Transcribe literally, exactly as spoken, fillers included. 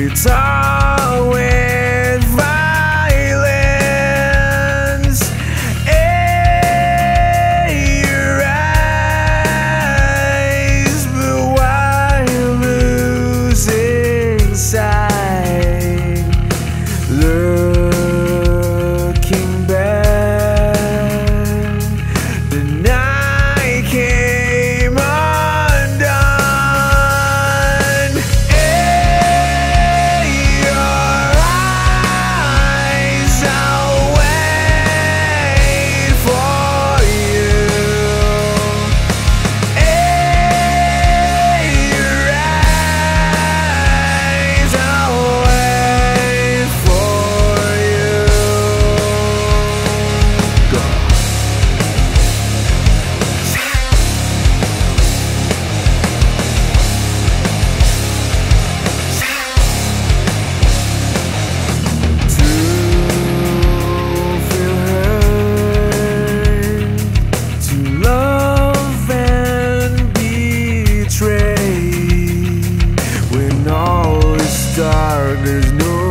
It's all with violence in your eyes, but while losing sight, looking back, the night came undone. In your eyes, I'll wait for you. In your eyes, I'll wait for you. Go. To feel hurt, to love and betray. When all is dark, there's no